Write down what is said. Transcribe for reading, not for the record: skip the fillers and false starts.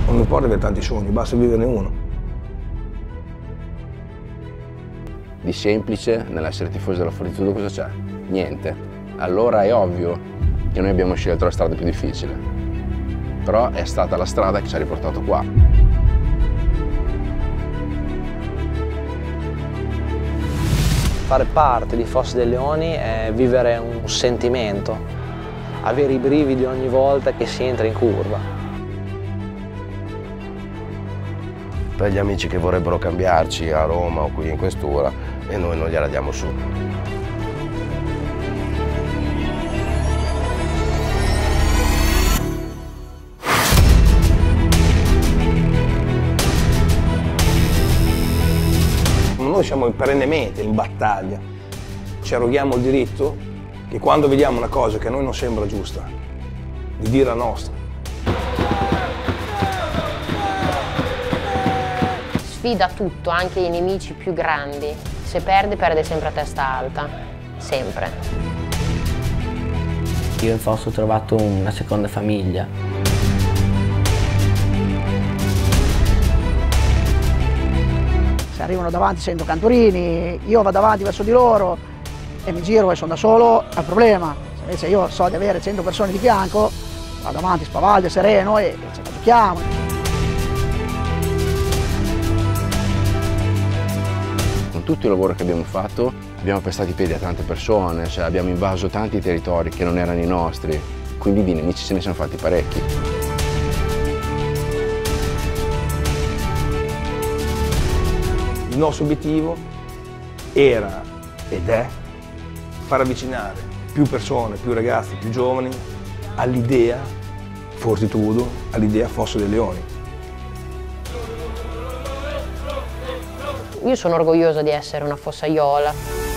Non importa avere tanti sogni, basta viverne uno. Di semplice nell'essere tifosi della Fortitudo cosa c'è? Niente. Allora è ovvio che noi abbiamo scelto la strada più difficile. Però è stata la strada che ci ha riportato qua. Fare parte di Fossa dei Leoni è vivere un sentimento, avere i brividi ogni volta che si entra in curva. Per gli amici che vorrebbero cambiarci a Roma o qui in questura e noi non gliela diamo su. Noi siamo perennemente in battaglia, ci arroghiamo il diritto che quando vediamo una cosa che a noi non sembra giusta, di dire la nostra. Sfida tutto, anche i nemici più grandi. Se perde, perde sempre a testa alta, sempre. Io in Fossa ho trovato una seconda famiglia. Se arrivano davanti sento canturini, io vado avanti verso di loro e mi giro e sono da solo, è il problema. Se invece io so di avere 100 persone di fianco, vado avanti spavaldo, sereno e ce la giochiamo. Con tutto il lavoro che abbiamo fatto abbiamo pestato i piedi a tante persone, cioè abbiamo invaso tanti territori che non erano i nostri, quindi di nemici ce ne siamo fatti parecchi. Il nostro obiettivo era ed è far avvicinare più persone, più ragazzi, più giovani all'idea Fortitudo, all'idea Fossa dei Leoni. Io sono orgogliosa di essere una fossaiola.